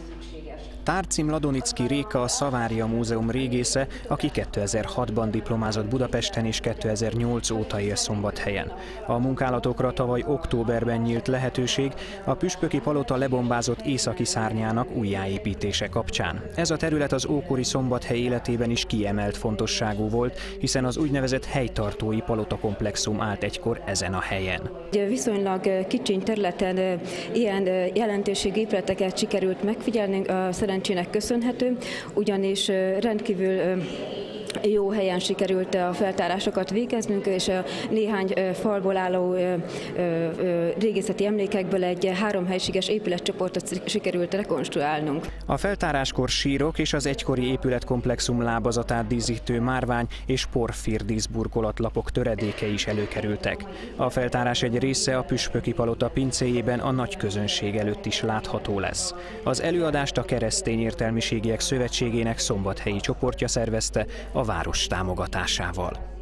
Tárcim Ladonicki Réka a Szavária Múzeum régésze, aki 2006-ban diplomázott Budapesten és 2008 óta él Szombathelyen. A munkálatokra tavaly októberben nyílt lehetőség a püspöki palota lebombázott északi szárnyának újjáépítése kapcsán. Ez a terület az ókori Szombathely életében is kiemelt fontosságú volt, hiszen az úgynevezett helytartói palotakomplexum állt egykor ezen a helyen. Viszonylag kicsiny területen ilyen jelentőségű épületeket sikerült megfigyelni, a szerencsének köszönhető, ugyanis rendkívül jó helyen sikerült a feltárásokat végeznünk, és a néhány falból álló régészeti emlékekből egy 3 helységes épületcsoportot sikerült rekonstruálnunk. A feltáráskor sírok és az egykori épületkomplexum lábazatát díszítő márvány és porfír díszburkolatlapok töredékei is előkerültek. A feltárás egy része a püspöki palota pincéjében a nagy közönség előtt is látható lesz. Az előadást a Keresztény Értelmiségiek Szövetségének szombathelyi csoportja szervezte a város támogatásával.